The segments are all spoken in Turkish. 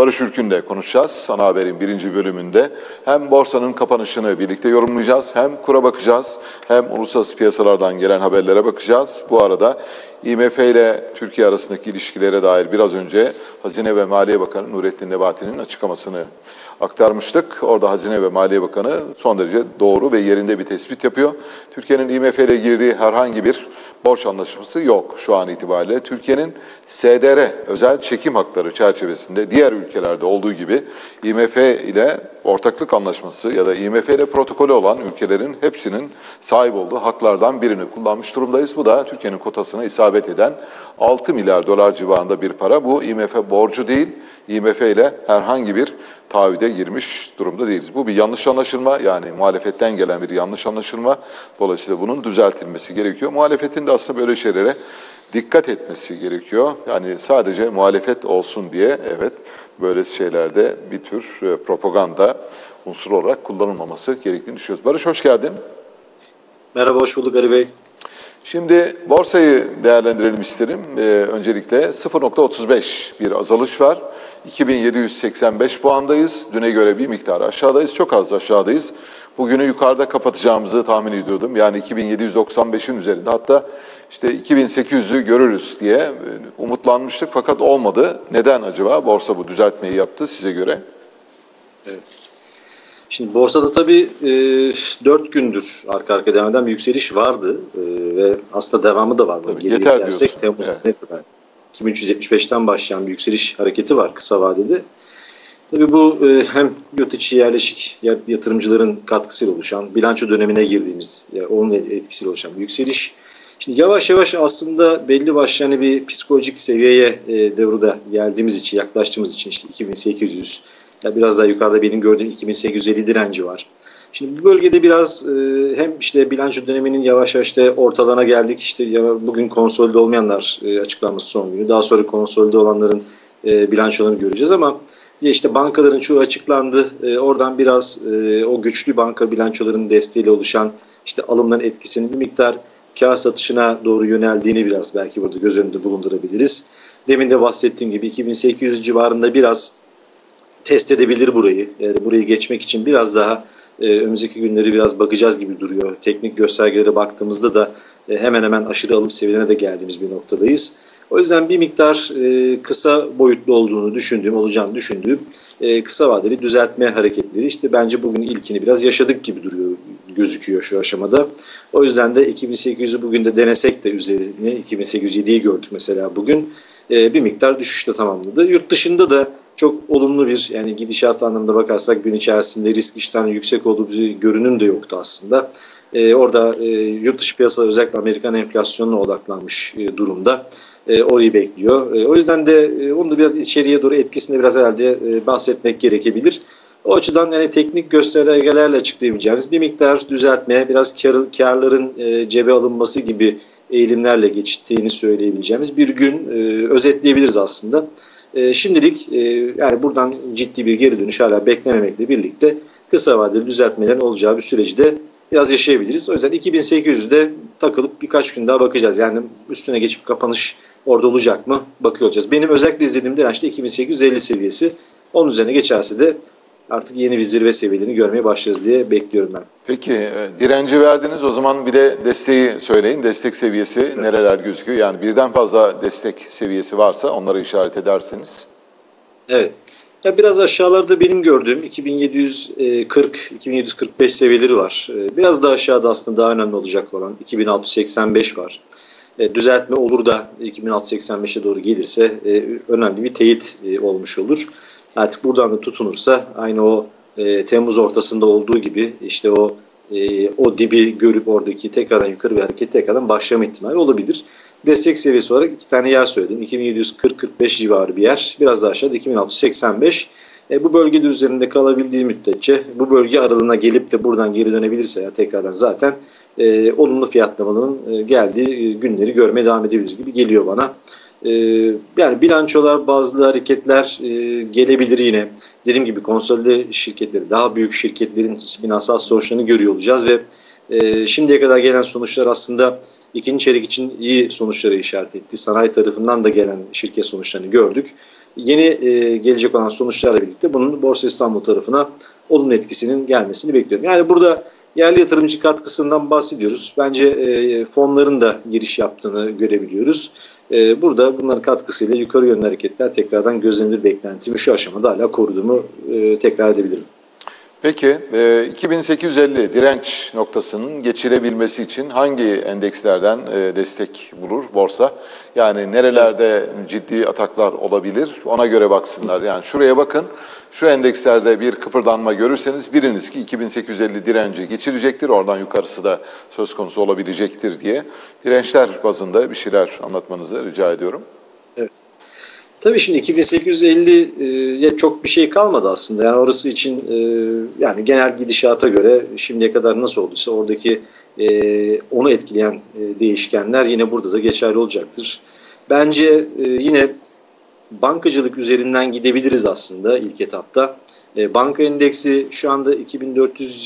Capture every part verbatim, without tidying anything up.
Barış Ürkün'le konuşacağız. Ana Haber'in birinci bölümünde hem borsanın kapanışını birlikte yorumlayacağız, hem kura bakacağız, hem uluslararası piyasalardan gelen haberlere bakacağız. Bu arada I M F ile Türkiye arasındaki ilişkilere dair biraz önce Hazine ve Maliye Bakanı Nurettin Nebati'nin açıklamasını aktarmıştık. Orada Hazine ve Maliye Bakanı son derece doğru ve yerinde bir tespit yapıyor. Türkiye'nin I M F ile girdiği herhangi bir borç anlaşması yok şu an itibariyle. Türkiye'nin S D R, özel çekim hakları çerçevesinde diğer ülkelerde olduğu gibi I M F ile ortaklık anlaşması ya da I M F ile protokolü olan ülkelerin hepsinin sahip olduğu haklardan birini kullanmış durumdayız. Bu da Türkiye'nin kotasına isabet eden altı milyar dolar civarında bir para. Bu I M F borcu değil, I M F ile herhangi bir taahhüde girmiş durumda değiliz. Bu bir yanlış anlaşılma, yani muhalefetten gelen bir yanlış anlaşılma. Dolayısıyla bunun düzeltilmesi gerekiyor. Muhalefetin de aslında böyle şeylere dikkat etmesi gerekiyor. Yani sadece muhalefet olsun diye evet böyle şeylerde bir tür propaganda unsuru olarak kullanılmaması gerektiğini düşünüyoruz. Barış, hoş geldin. Merhaba, hoş bulduk Ali Bey. Şimdi borsayı değerlendirelim isterim. Ee, öncelikle sıfır nokta otuz beş bir azalış var. iki bin yedi yüz seksen beş puandayız. Düne göre bir miktar aşağıdayız. Çok az aşağıdayız. Bugünü yukarıda kapatacağımızı tahmin ediyordum. Yani iki bin yedi yüz doksan beşin üzerinde. Hatta işte iki bin sekiz yüzü görürüz diye umutlanmıştık fakat olmadı. Neden acaba? Borsa bu düzeltmeyi yaptı size göre. Evet. Şimdi borsada tabii e, dört gündür arka arka devam eden bir yükseliş vardı e, ve aslında devamı da var. Tabii, yeter diyorsun. Temmuz evet. iki bin üç yüz yetmiş beşten başlayan bir yükseliş hareketi var kısa vadede. Tabii bu e, hem yurt içi yerleşik yatırımcıların katkısıyla oluşan, bilanço dönemine girdiğimiz, yani onun etkisiyle oluşan bir yükseliş. Şimdi yavaş yavaş aslında belli başlı hani bir psikolojik seviyeye e, devrede geldiğimiz için, yaklaştığımız için işte iki bin sekiz yüz, ya biraz daha yukarıda benim gördüğüm iki bin sekiz yüz elli direnci var. Şimdi bu bölgede biraz e, hem işte bilanço döneminin yavaş yavaş işte ortalarına geldik. İşte ya, bugün konsolide olmayanlar e, açıklanması son günü. Daha sonra konsolide olanların e, bilançolarını göreceğiz ama ya işte bankaların çoğu açıklandı. E, oradan biraz e, o güçlü banka bilançolarının desteğiyle oluşan işte alımların etkisinin bir miktar kar satışına doğru yöneldiğini biraz belki burada göz önünde bulundurabiliriz. Demin de bahsettiğim gibi iki bin sekiz yüz civarında biraz test edebilir burayı. Yani burayı geçmek için biraz daha e, önümüzdeki günleri biraz bakacağız gibi duruyor. Teknik göstergelere baktığımızda da e, hemen hemen aşırı alım seviyelerine de geldiğimiz bir noktadayız. O yüzden bir miktar e, kısa boyutlu olduğunu düşündüğüm, olacağını düşündüğüm e, kısa vadeli düzeltme hareketleri işte bence bugün ilkini biraz yaşadık gibi duruyor, gözüküyor şu aşamada. O yüzden de iki bin sekiz yüzü bugün de denesek de üzerine iki bin sekiz yüz yediyi gördük mesela bugün e, bir miktar düşüşle tamamladı. Yurt dışında da çok olumlu bir yani gidişat anlamında bakarsak gün içerisinde risk iştahının yüksek olduğu bir görünüm de yoktu aslında. E, orada e, yurt dışı piyasalar özellikle Amerikan enflasyonuna odaklanmış e, durumda. E, orayı bekliyor. E, o yüzden de e, onu da biraz içeriye doğru etkisini biraz herhalde e, bahsetmek gerekebilir. O açıdan yani teknik göstergelerle açıklayabileceğimiz bir miktar düzeltmeye, biraz kar, karların e, cebe alınması gibi eğilimlerle geçtiğini söyleyebileceğimiz bir gün e, özetleyebiliriz aslında. E, şimdilik e, yani buradan ciddi bir geri dönüş hala beklememekle birlikte kısa vadeli düzeltmelerin olacağı bir süreci de biraz yaşayabiliriz. O yüzden iki bin sekiz yüzde takılıp birkaç gün daha bakacağız. Yani üstüne geçip kapanış orada olacak mı bakıyor olacağız. Benim özellikle izlediğim direnç de iki bin sekiz yüz elli seviyesi. Onun üzerine geçerse de artık yeni bir zirve seviyelerini görmeye başlarız diye bekliyorum ben. Peki direnci verdiniz, o zaman bir de desteği söyleyin. Destek seviyesi evet. Nereler gözüküyor? Yani birden fazla destek seviyesi varsa onları işaret ederseniz. Evet. Ya biraz aşağılarda benim gördüğüm iki bin yedi yüz kırk iki bin yedi yüz kırk beş seviyeleri var. Biraz daha aşağıda aslında daha önemli olacak olan iki bin altı yüz seksen beş var. Düzeltme olur da iki bin altı yüz seksen beşe doğru gelirse önemli bir teyit olmuş olur. Artık buradan da tutunursa aynı o e, Temmuz ortasında olduğu gibi işte o e, o dibi görüp oradaki tekrardan yukarı bir hareket tekrardan başlama ihtimali olabilir. Destek seviyesi olarak iki tane yer söyledim. iki bin yedi yüz kırk kırk beş civarı bir yer. Biraz daha aşağıda iki bin altı yüz seksen beş. E, bu bölgede üzerinde kalabildiği müddetçe bu bölge aralığına gelip de buradan geri dönebilirse ya tekrardan zaten e, olumlu fiyatlamaların e, geldiği günleri görmeye devam edebiliriz gibi geliyor bana. Yani bilançolar, bazı hareketler gelebilir yine. Dediğim gibi konsolide şirketleri, daha büyük şirketlerin finansal sonuçlarını görüyor olacağız ve şimdiye kadar gelen sonuçlar aslında ikinci çeyrek için iyi sonuçları işaret etti. Sanayi tarafından da gelen şirket sonuçlarını gördük. yeni e, gelecek olan sonuçlarla birlikte bunun Borsa İstanbul tarafına olumlu etkisinin gelmesini bekliyorum. Yani burada yerli yatırımcı katkısından bahsediyoruz. Bence e, fonların da giriş yaptığını görebiliyoruz. E, burada bunların katkısıyla yukarı yönlü hareketler tekrardan gözlenilir beklentimi şu aşamada hala koruduğumu e, tekrar edebilirim. Peki iki bin sekiz yüz elli direnç noktasının geçilebilmesi için hangi endekslerden destek bulur borsa? Yani nerelerde ciddi ataklar olabilir, ona göre baksınlar. Yani şuraya bakın, şu endekslerde bir kıpırdanma görürseniz biliniz ki iki bin sekiz yüz elli direnci geçirecektir. Oradan yukarısı da söz konusu olabilecektir diye dirençler bazında bir şeyler anlatmanızı rica ediyorum. Evet. Tabii şimdi iki bin sekiz yüz elliye çok bir şey kalmadı aslında. Yani orası için e, yani genel gidişata göre şimdiye kadar nasıl olduysa oradaki e, onu etkileyen e, değişkenler yine burada da geçerli olacaktır. Bence e, yine bankacılık üzerinden gidebiliriz aslında ilk etapta. E, banka endeksi şu anda iki bin dört yüz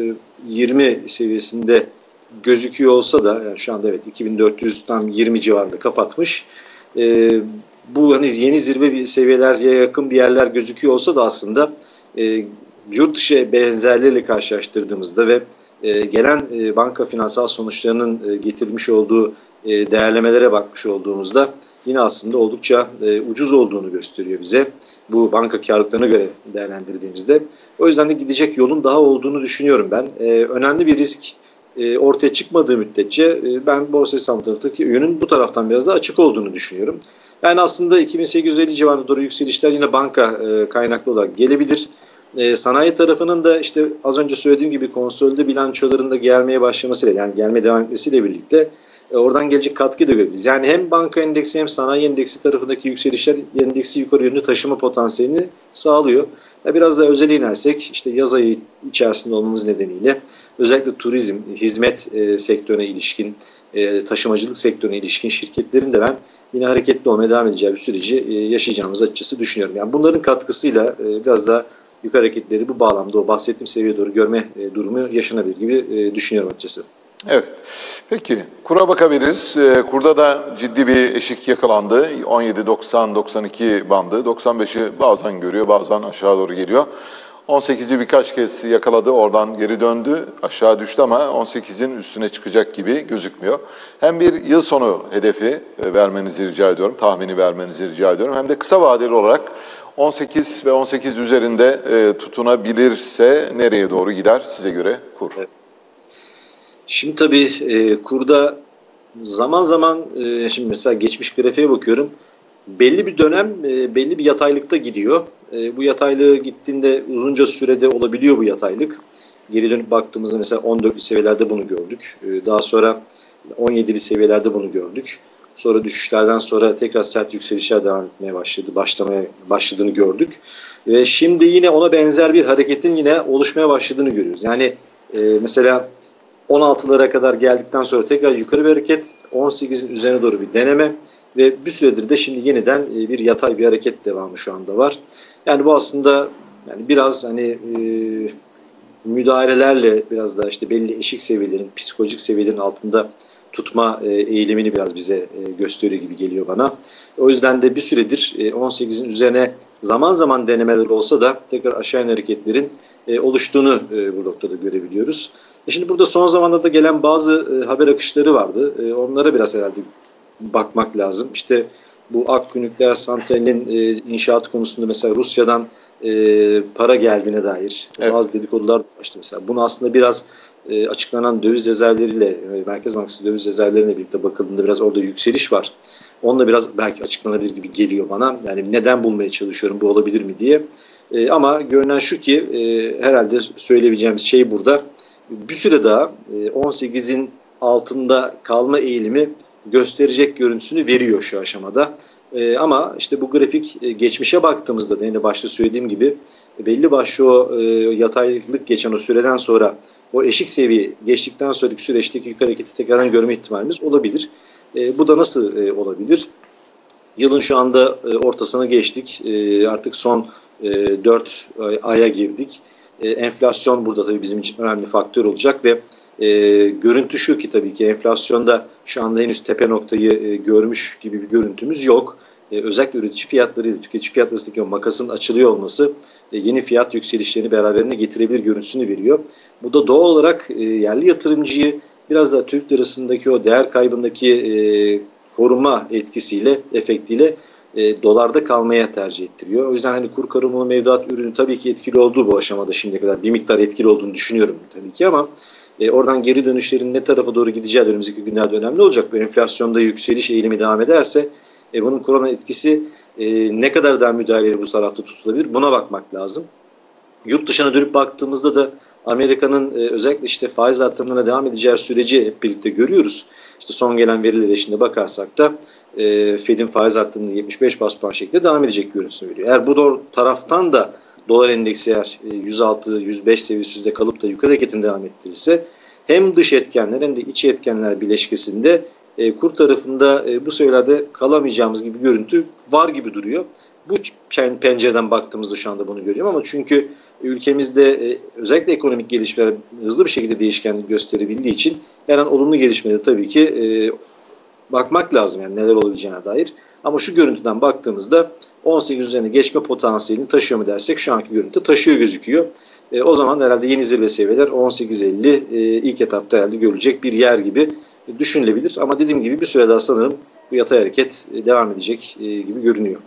yirmi seviyesinde gözüküyor olsa da yani şu anda evet iki bin dört yüz tam yirmi civarında kapatmış. E, Bu hani yeni zirve bir seviyelere yakın bir yerler gözüküyor olsa da aslında e, yurt dışı benzerleriyle karşılaştırdığımızda ve e, gelen e, banka finansal sonuçlarının e, getirmiş olduğu e, değerlemelere bakmış olduğumuzda yine aslında oldukça e, ucuz olduğunu gösteriyor bize. Bu banka karlılıklarına göre değerlendirdiğimizde. O yüzden de gidecek yolun daha olduğunu düşünüyorum ben. E, önemli bir risk e, ortaya çıkmadığı müddetçe e, ben Borsa İstanbul taraftaki yönün bu taraftan biraz daha açık olduğunu düşünüyorum. Yani aslında iki bin sekiz yüz elli civarında doğru yükselişler yine banka e, kaynaklı olarak gelebilir. E, sanayi tarafının da işte az önce söylediğim gibi konsolide bilançoların da gelmeye başlamasıyla yani gelmeye devam etmesiyle birlikte e, oradan gelecek katkı da görebiliriz. Yani hem banka endeksi hem sanayi endeksi tarafındaki yükselişler endeksi yukarı yönlü taşıma potansiyelini sağlıyor. Ya biraz da özele inersek işte yaz ayı içerisinde olmamız nedeniyle özellikle turizm, hizmet e, sektörüne ilişkin, e, taşımacılık sektörüne ilişkin şirketlerin de ben yine hareketli olmaya devam edeceği bir süreci e, yaşayacağımız açıkçası düşünüyorum. Yani bunların katkısıyla e, biraz da yukarı hareketleri bu bağlamda o bahsettiğim seviyeye doğru görme e, durumu yaşanabilir gibi e, düşünüyorum açıkçası. Evet. Peki kura bakabiliriz. Kurda da ciddi bir eşik yakalandı. on yedi doksan doksan iki bandı. doksan beşi bazen görüyor, bazen aşağı doğru geliyor. on sekizi birkaç kez yakaladı, oradan geri döndü. Aşağı düştü ama on sekizin üstüne çıkacak gibi gözükmüyor. Hem bir yıl sonu hedefi vermenizi rica ediyorum, tahmini vermenizi rica ediyorum. Hem de kısa vadeli olarak on sekiz ve on sekiz üzerinde tutunabilirse nereye doğru gider size göre kur? Evet. Şimdi tabii e, kurda zaman zaman e, şimdi mesela geçmiş grafiğe bakıyorum. Belli bir dönem e, belli bir yataylıkta gidiyor. E, bu yataylığı gittiğinde uzunca sürede olabiliyor bu yataylık. Geri dönüp baktığımızda mesela on dörtlü seviyelerde bunu gördük. E, daha sonra on yedili seviyelerde bunu gördük. Sonra düşüşlerden sonra tekrar sert yükselişler devam etmeye başladı, başlamaya başladığını gördük. Ve şimdi yine ona benzer bir hareketin yine oluşmaya başladığını görüyoruz. Yani e, mesela on altılara kadar geldikten sonra tekrar yukarı bir hareket, on sekizin üzerine doğru bir deneme ve bir süredir de şimdi yeniden bir yatay bir hareket devamı şu anda var. Yani bu aslında yani biraz hani e, müdahalelerle biraz da işte belli eşik seviyelerin, psikolojik seviyelerin altında tutma e, eğilimini biraz bize e, gösteriyor gibi geliyor bana. O yüzden de bir süredir e, on sekizin üzerine zaman zaman denemeler olsa da tekrar aşağı inen hareketlerin e, oluştuğunu e, bu noktada görebiliyoruz. E şimdi burada son zamanlarda gelen bazı e, haber akışları vardı. E, onlara biraz herhalde bakmak lazım. İşte bu Akku Nükleer Santrali'nin e, inşaat konusunda mesela Rusya'dan e, para geldiğine dair evet. bazı dedikodular başladı mesela. Bunu aslında biraz e, açıklanan döviz rezervleriyle, e, Merkez Bankası döviz rezervleriyle birlikte bakıldığında biraz orada yükseliş var. Onunla biraz belki açıklanabilir gibi geliyor bana. Yani neden bulmaya çalışıyorum, bu olabilir mi diye. E, ama görünen şu ki e, herhalde söyleyebileceğimiz şey burada. Bir süre daha on sekizin altında kalma eğilimi gösterecek görüntüsünü veriyor şu aşamada. Ee, ama işte bu grafik e, geçmişe baktığımızda da yine başta söylediğim gibi e, belli başlı o e, yataylık geçen o süreden sonra o eşik seviye geçtikten sonraki süreçteki yukarı hareketi tekrardan görme ihtimalimiz olabilir. E, bu da nasıl e, olabilir? Yılın şu anda e, ortasına geçtik. E, artık son e, dört aya girdik. E, enflasyon burada tabii bizim için önemli faktör olacak ve e, görüntü şu ki tabii ki enflasyonda şu anda henüz tepe noktayı e, görmüş gibi bir görüntümüz yok. e, özellikle üretici fiyatları, tüketici fiyatları arasındaki o makasın açılıyor olması e, yeni fiyat yükselişlerini beraberinde getirebilir görüntüsünü veriyor. Bu da doğal olarak e, yerli yatırımcıyı biraz da Türk lirasındaki o değer kaybındaki e, koruma etkisiyle, efektiyle e, dolarda kalmaya tercih ettiriyor. O yüzden hani kur korumalı mevduat ürünü tabii ki etkili olduğu bu aşamada şimdiye kadar bir miktar etkili olduğunu düşünüyorum tabii ki ama e, oradan geri dönüşlerin ne tarafa doğru gideceği önümüzdeki günlerde önemli olacak. Bu enflasyonda yükseliş eğilimi devam ederse e, bunun korona etkisi e, ne kadar daha müdahaleli bu tarafta tutulabilir buna bakmak lazım. Yurt dışına dönüp baktığımızda da Amerika'nın e, özellikle işte faiz artımlarına devam edeceği süreci hep birlikte görüyoruz. İşte son gelen verilere şimdi bakarsak da e, Fed'in faiz artımını yetmiş beş bas puan şeklinde devam edecek görüntüsünü veriyor. Eğer bu taraftan da dolar endeksi eğer e, yüz altı yüz beş seviyesinde kalıp da yukarı hareketini devam ettirirse hem dış etkenler hem de iç etkenler bileşkesinde e, kur tarafında e, bu seviyelerde kalamayacağımız gibi görüntü var gibi duruyor. Bu pencereden baktığımızda şu anda bunu görüyorum ama çünkü ülkemizde özellikle ekonomik gelişmeler hızlı bir şekilde değişkenlik gösterebildiği için her an olumlu gelişmeleri tabii ki e, bakmak lazım yani neler olabileceğine dair. Ama şu görüntüden baktığımızda on sekiz üzerine geçme potansiyelini taşıyor mu dersek şu anki görüntü taşıyor gözüküyor. E, o zaman herhalde yeni zirve seviyeler on sekiz elli e, ilk etapta herhalde görülecek bir yer gibi düşünülebilir. Ama dediğim gibi bir süre daha sanırım bu yatay hareket devam edecek e, gibi görünüyor.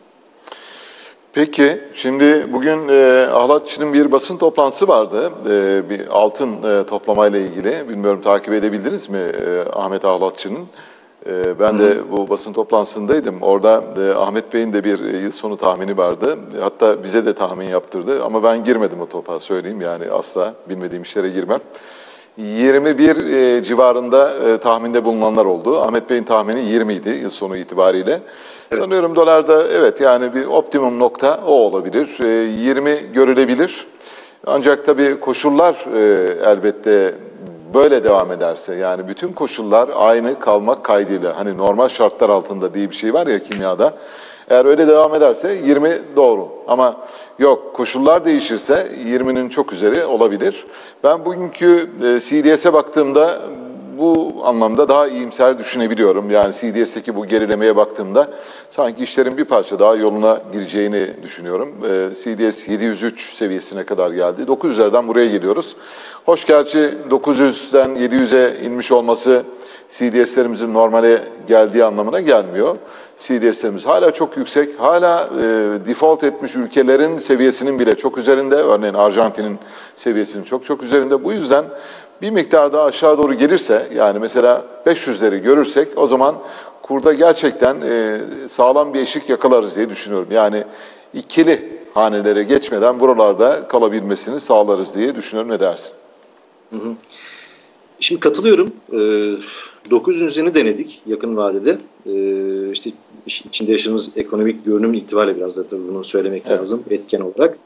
Peki, şimdi bugün e, Ahlatçı'nın bir basın toplantısı vardı. E, bir altın e, toplamayla ilgili. Bilmiyorum takip edebildiniz mi e, Ahmet Ahlatçı'nın? E, ben de bu basın toplantısındaydım. Orada e, Ahmet Bey'in de bir yıl sonu tahmini vardı. Hatta bize de tahmin yaptırdı. Ama ben girmedim o topa söyleyeyim. Yani asla bilmediğim işlere girmem. yirmi bir e, civarında e, tahminde bulunanlar oldu. Ahmet Bey'in tahmini yirmi idi yıl sonu itibariyle. Evet. Sanıyorum dolarda evet yani bir optimum nokta o olabilir. E, yirmi görülebilir. Ancak tabii koşullar e, elbette böyle devam ederse yani bütün koşullar aynı kalmak kaydıyla hani normal şartlar altında diye bir şey var ya kimyada. Eğer öyle devam ederse yirmi doğru ama yok koşullar değişirse yirminin çok üzeri olabilir. Ben bugünkü e, C D S'e baktığımda bu anlamda daha iyimser düşünebiliyorum. Yani C D S'teki bu gerilemeye baktığımda sanki işlerin bir parça daha yoluna gireceğini düşünüyorum. E, C D S yedi yüz üç seviyesine kadar geldi. dokuz yüzlerden buraya geliyoruz. Hoş gerçi dokuz yüzden yedi yüze inmiş olması C D S'lerimizin normale geldiği anlamına gelmiyor. C D S'lerimiz hala çok yüksek, hala e, default etmiş ülkelerin seviyesinin bile çok üzerinde. Örneğin Arjantin'in seviyesinin çok çok üzerinde. Bu yüzden bir miktar daha aşağı doğru gelirse, yani mesela beş yüzleri görürsek o zaman kurda gerçekten e, sağlam bir eşik yakalarız diye düşünüyorum. Yani ikili hanelere geçmeden buralarda kalabilmesini sağlarız diye düşünüyorum. Ne dersin? Hı hı. Şimdi katılıyorum. dokuz yüz üzerine denedik yakın vadede. İşte içinde yaşadığımız ekonomik görünüm itibariyle biraz da tabii bunu söylemek evet. lazım etken olarak.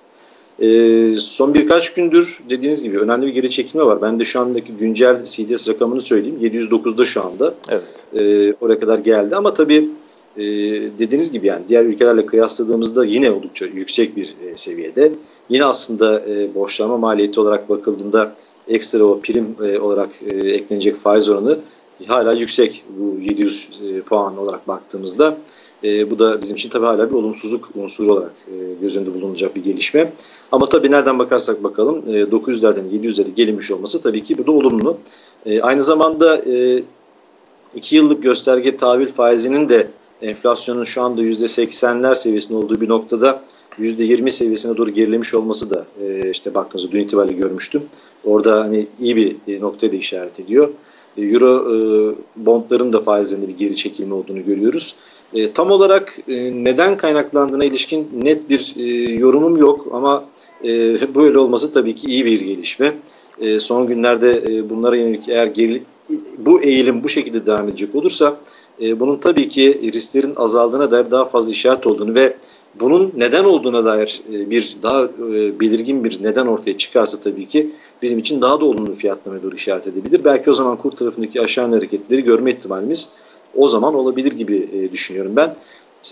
Son birkaç gündür dediğiniz gibi önemli bir geri çekilme var. Ben de şu andaki güncel C D S rakamını söyleyeyim. yedi yüz dokuzda şu anda. Evet. Oraya kadar geldi ama tabii dediğiniz gibi yani diğer ülkelerle kıyasladığımızda yine oldukça yüksek bir seviyede. Yine aslında borçlanma maliyeti olarak bakıldığında ekstra o prim e, olarak e, eklenecek faiz oranı hala yüksek bu yedi yüz e, puan olarak baktığımızda. E, bu da bizim için tabii hala bir olumsuzluk unsuru olarak e, göz önünde bulunacak bir gelişme. Ama tabii nereden bakarsak bakalım e, dokuz yüzlerden yedi yüzlere gelinmiş olması tabii ki bu da olumlu. E, aynı zamanda e, iki yıllık gösterge tahvil faizinin de enflasyonun şu anda yüzde seksenler seviyesinde olduğu bir noktada yüzde yirmi seviyesine doğru gerilemiş olması da e, işte baktığınızda dün itibariyle görmüştüm. Orada hani iyi bir e, noktaya da işaret ediyor. E, Euro e, bondların da faizlerinde bir geri çekilme olduğunu görüyoruz. E, tam olarak e, neden kaynaklandığına ilişkin net bir e, yorumum yok ama e, böyle olması tabii ki iyi bir gelişme. E, son günlerde e, bunlara yönelik eğer geri, bu eğilim bu şekilde devam edecek olursa e, bunun tabii ki risklerin azaldığına dair daha fazla işaret olduğunu ve bunun neden olduğuna dair bir daha belirgin bir neden ortaya çıkarsa tabii ki bizim için daha da olumlu fiyatlamaya doğru işaret edebilir. Belki o zaman kur tarafındaki aşağı hareketleri görme ihtimalimiz o zaman olabilir gibi düşünüyorum ben. Mesela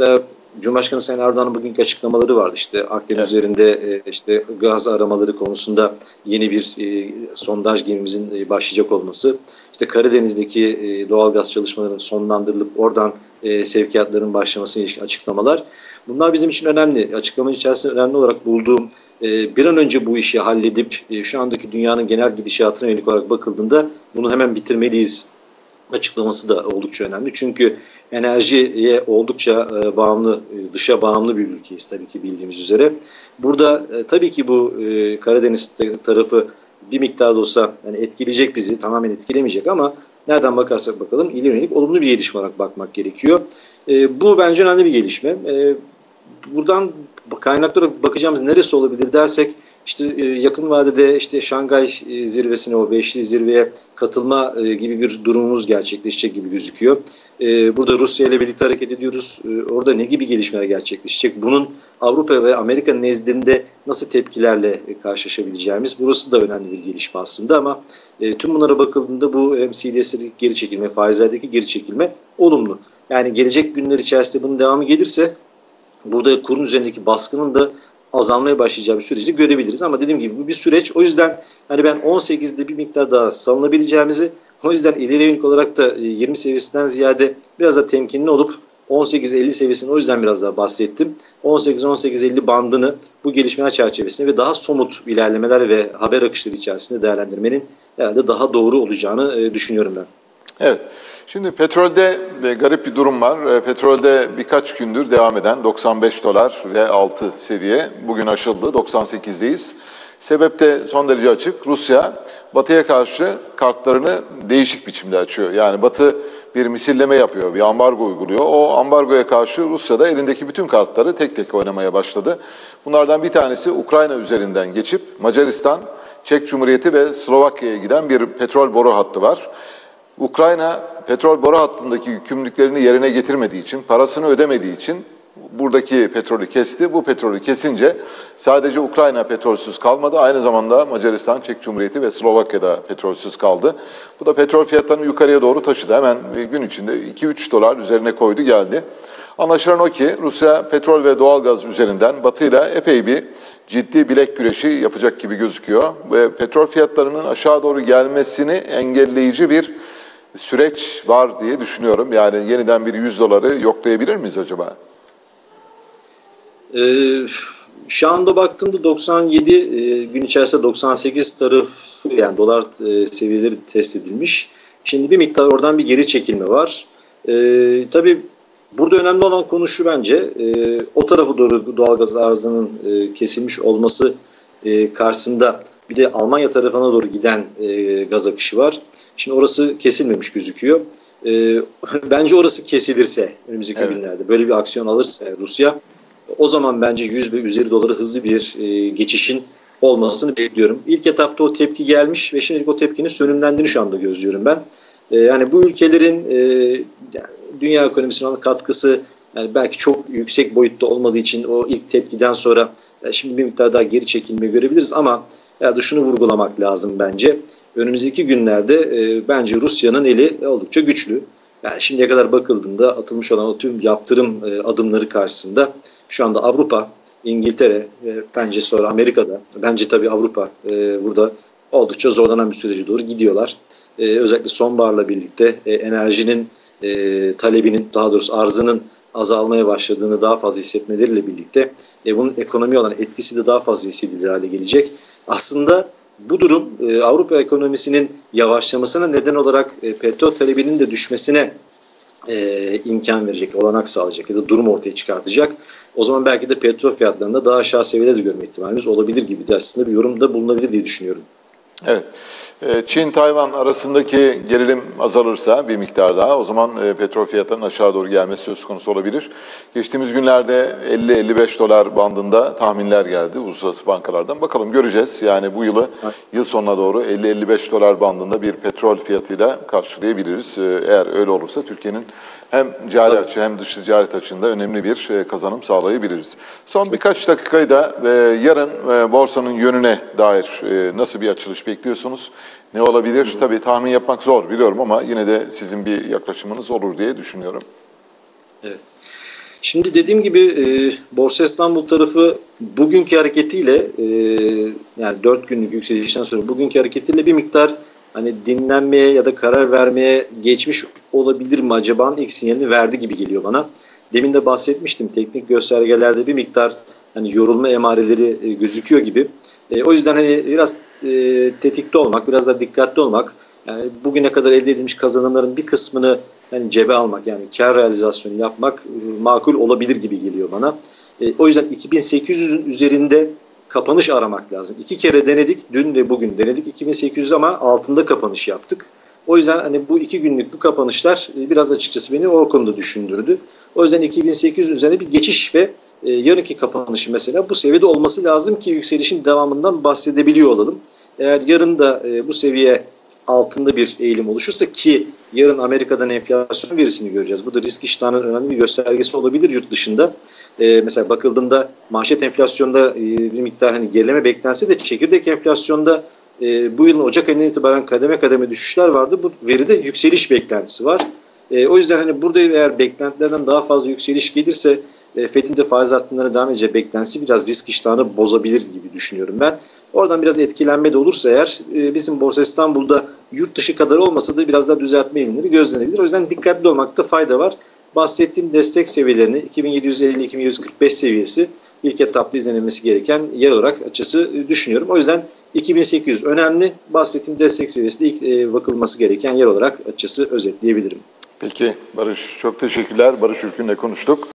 Cumhurbaşkanı Sayın Erdoğan'ın bugünkü açıklamaları vardı. İşte Akdeniz evet. üzerinde e, işte gaz aramaları konusunda yeni bir e, sondaj gemimizin e, başlayacak olması. İşte Karadeniz'deki e, doğal gaz çalışmalarının sonlandırılıp oradan e, sevkiyatların başlamasına ilişkin açıklamalar. Bunlar bizim için önemli. Açıklamanın içerisinde önemli olarak bulduğum e, bir an önce bu işi halledip e, şu andaki dünyanın genel gidişatına yönelik olarak bakıldığında bunu hemen bitirmeliyiz açıklaması da oldukça önemli. Çünkü enerjiye oldukça e, bağımlı, e, dışa bağımlı bir ülkeyiz tabii ki bildiğimiz üzere. Burada e, tabii ki bu e, Karadeniz tarafı bir miktar da olsa yani etkileyecek bizi, tamamen etkilemeyecek ama nereden bakarsak bakalım ileri yönelik olumlu bir gelişme olarak bakmak gerekiyor. E, bu bence önemli bir gelişme. E, buradan kaynaklara bakacağımız neresi olabilir dersek, İşte yakın vadede işte Şangay zirvesine, o beşli zirveye katılma gibi bir durumumuz gerçekleşecek gibi gözüküyor. Burada Rusya ile birlikte hareket ediyoruz. Orada ne gibi gelişmeler gerçekleşecek? Bunun Avrupa ve Amerika nezdinde nasıl tepkilerle karşılaşabileceğimiz, burası da önemli bir gelişme aslında ama tüm bunlara bakıldığında bu hem C D S'deki geri çekilme, faizlerdeki geri çekilme olumlu. Yani gelecek günler içerisinde bunun devamı gelirse burada kurun üzerindeki baskının da azalmaya başlayacağı bir süreci görebiliriz. Ama dediğim gibi bu bir süreç. O yüzden hani ben on sekizde bir miktar daha salınabileceğimizi, o yüzden ileri yönelik olarak da yirmi seviyesinden ziyade biraz da temkinli olup on sekiz elli seviyesini o yüzden biraz daha bahsettim. on sekiz on sekiz elli bandını bu gelişmeler çerçevesinde ve daha somut ilerlemeler ve haber akışları içerisinde değerlendirmenin herhalde daha doğru olacağını düşünüyorum ben. Evet. Şimdi petrolde garip bir durum var. Petrolde birkaç gündür devam eden doksan beş dolar ve altı seviye bugün aşıldı. doksan sekizdeyiz. Sebep de son derece açık. Rusya Batı'ya karşı kartlarını değişik biçimde açıyor. Yani Batı bir misilleme yapıyor, bir ambargo uyguluyor. O ambargoya karşı Rusya da elindeki bütün kartları tek tek oynamaya başladı. Bunlardan bir tanesi Ukrayna üzerinden geçip Macaristan, Çek Cumhuriyeti ve Slovakya'ya giden bir petrol boru hattı var. Ukrayna petrol boru hattındaki yükümlülüklerini yerine getirmediği için, parasını ödemediği için buradaki petrolü kesti. Bu petrolü kesince sadece Ukrayna petrolsüz kalmadı. Aynı zamanda Macaristan, Çek Cumhuriyeti ve Slovakya'da petrolsüz kaldı. Bu da petrol fiyatlarını yukarıya doğru taşıdı. Hemen gün içinde iki üç dolar üzerine koydu geldi. Anlaşılan o ki Rusya petrol ve doğalgaz üzerinden Batı'yla epey bir ciddi bilek güreşi yapacak gibi gözüküyor. Ve petrol fiyatlarının aşağı doğru gelmesini engelleyici bir süreç var diye düşünüyorum. Yani yeniden bir yüz doları yoklayabilir miyiz acaba? Ee, şu anda baktığımda doksan yedi e, gün içerisinde doksan sekiz tarafı yani dolar e, seviyeleri test edilmiş. Şimdi bir miktar oradan bir geri çekilme var. E, tabii burada önemli olan konu şu bence. E, o tarafa doğru doğalgaz arzının e, kesilmiş olması e, karşısında bir de Almanya tarafına doğru giden e, gaz akışı var. Şimdi orası kesilmemiş gözüküyor. E, bence orası kesilirse önümüzdeki evet. günlerde böyle bir aksiyon alırsa Rusya, o zaman bence yüz ve üzeri doları hızlı bir e, geçişin olmasını bekliyorum. İlk etapta o tepki gelmiş ve şimdilik o tepkinin sönümlendiğini şu anda gözlüyorum ben. E, yani bu ülkelerin e, yani dünya ekonomisine olan katkısı yani belki çok yüksek boyutta olmadığı için o ilk tepkiden sonra yani şimdi bir miktar daha geri çekilmeyi görebiliriz ama yani şunu vurgulamak lazım bence. Önümüzdeki günlerde e, bence Rusya'nın eli oldukça güçlü. Yani şimdiye kadar bakıldığında atılmış olan o tüm yaptırım e, adımları karşısında şu anda Avrupa, İngiltere, e, bence sonra Amerika'da, bence tabii Avrupa e, burada oldukça zorlanan bir sürece doğru gidiyorlar. E, özellikle sonbaharla birlikte e, enerjinin e, talebinin, daha doğrusu arzının azalmaya başladığını daha fazla hissetmeleriyle birlikte e, bunun ekonomi olan etkisi de daha fazla hissedilir hale gelecek. Aslında bu durum e, Avrupa ekonomisinin yavaşlamasına neden olarak e, petrol talebinin de düşmesine e, imkan verecek, olanak sağlayacak ya da durum ortaya çıkartacak. O zaman belki de petrol fiyatlarında daha aşağı seviyede de görme ihtimalimiz olabilir gibi de aslında bir yorumda bulunabilir diye düşünüyorum. Evet. Çin-Tayvan arasındaki gerilim azalırsa bir miktar daha o zaman petrol fiyatlarının aşağı doğru gelmesi söz konusu olabilir. Geçtiğimiz günlerde elli elli beş dolar bandında tahminler geldi uluslararası bankalardan. Bakalım göreceğiz. Yani bu yılı yıl sonuna doğru elli elli beş dolar bandında bir petrol fiyatıyla karşılayabiliriz. Eğer öyle olursa Türkiye'nin hem cari açı hem dış ticaret açığında önemli bir kazanım sağlayabiliriz. Son birkaç dakikayı da yarın borsanın yönüne dair nasıl bir açılış bekliyorsunuz? Ne olabilir? Hı hı. Tabii tahmin yapmak zor biliyorum ama yine de sizin bir yaklaşımınız olur diye düşünüyorum. Evet. Şimdi dediğim gibi e, Borsa İstanbul tarafı bugünkü hareketiyle e, yani dört günlük yükselişten sonra bugünkü hareketiyle bir miktar hani dinlenmeye ya da karar vermeye geçmiş olabilir mi acaba ilk sinyalini verdi gibi geliyor bana. Demin de bahsetmiştim, teknik göstergelerde bir miktar hani yorulma emareleri e, gözüküyor gibi. E, o yüzden hani biraz e, tetikte olmak, biraz da dikkatli olmak, yani bugüne kadar elde edilmiş kazanımların bir kısmını yani cebe almak, yani kar realizasyonu yapmak e, makul olabilir gibi geliyor bana. E, o yüzden iki bin sekiz yüzün üzerinde kapanış aramak lazım. İki kere denedik, dün ve bugün denedik iki bin sekiz yüz ama altında kapanış yaptık. O yüzden hani bu iki günlük bu kapanışlar e, biraz açıkçası beni o konuda düşündürdü. O yüzden iki bin sekiz yüz üzerine bir geçiş ve e, yarınki kapanışı mesela bu seviyede olması lazım ki yükselişin devamından bahsedebiliyor olalım. Eğer yarın da e, bu seviye altında bir eğilim oluşursa, ki yarın Amerika'dan enflasyon verisini göreceğiz. Bu da risk iştahının önemli bir göstergesi olabilir yurt dışında. Ee, mesela bakıldığında manşet enflasyonda e, bir miktar hani gerileme beklense de çekirdek enflasyonda e, bu yılın Ocak ayından itibaren kademe kademe düşüşler vardı. Bu veride yükseliş beklentisi var. E, o yüzden hani burada eğer beklentilerden daha fazla yükseliş gelirse e, Fed'in de faiz artımlarına devam edeceği beklentisi biraz risk iştahını bozabilir gibi düşünüyorum ben. Oradan biraz etkilenme de olursa eğer e, bizim Borsa İstanbul'da yurt dışı kadar olmasa da biraz daha düzeltme eğilimleri gözlenebilir. O yüzden dikkatli olmakta fayda var. Bahsettiğim destek seviyelerini iki bin yedi yüz elli iki bin yedi yüz kırk beş seviyesi ilk etapta izlenilmesi gereken yer olarak açısı düşünüyorum. O yüzden iki bin sekiz yüz önemli. Bahsettiğim destek seviyesi de ilk e, bakılması gereken yer olarak açısı özetleyebilirim. Peki Barış, çok teşekkürler. Barış Ürkün'le konuştuk.